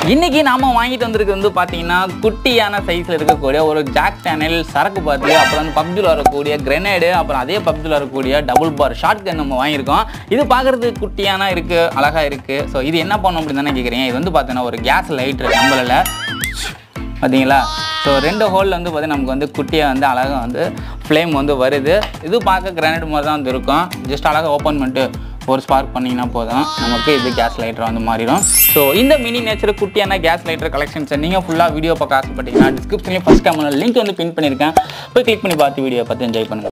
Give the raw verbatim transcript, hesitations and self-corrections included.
இன்னைக்கு நாம வாங்கிட்டு வந்திருக்கு வந்து பாத்தீங்கன்னா குட்டியான சைஸ்ல இருக்கக்கூடிய ஒரு ஜாக் சேனல் சரக்கு பாத்து அப்புறம் வந்து பப்ஜில வரக்கூடிய கிரெனேடு அப்புறம் அதே பப்ஜில வரக்கூடிய டபுள் பார் ஷார்ட் கன் நம்ம வாங்கியிருக்கோம். இது பார்க்கறதுக்கு குட்டியான இருக்கு, அழகா இருக்கு. ஸோ இது என்ன பண்ணும் அப்படின்னு தானே கேட்குறீங்க. இது வந்து பார்த்தீங்கன்னா ஒரு கேஸ் லைட்ரு நம்மளால பார்த்தீங்களா. ஸோ ரெண்டு ஹோலில் வந்து பார்த்தீங்கன்னா நமக்கு வந்து குட்டியாக வந்து அழகாக வந்து ஃப்ளேம் வந்து வருது. இது பார்க்க கிரானைட் மாதிரி தான் வந்து இருக்கும். ஜஸ்ட் அழகாக ஓப்பன் பண்ணிட்டு ஒரு ஸ்பார்க் பண்ணிங்கன்னா போதும், நமக்கு இது கேஸ் லைட்டர் வந்து மாறிடும். ஸோ இந்த மினி நேச்சர் குட்டியான கேஸ் லைட்டர் கலெக்ஷன்ஸை நீங்கள் ஃபுல்லாக வீடியோ பார்க்க ஆசைப்பட்டீங்கன்னா டிஸ்கிரிப்ஷன்லேயும் ஃபஸ்ட் கேமரா லிங்க் வந்து பின் பண்ணியிருக்கேன். போய் கிளிக் பண்ணி பார்த்து வீடியோ பார்த்து என்ஜாய் பண்ணுங்கள்.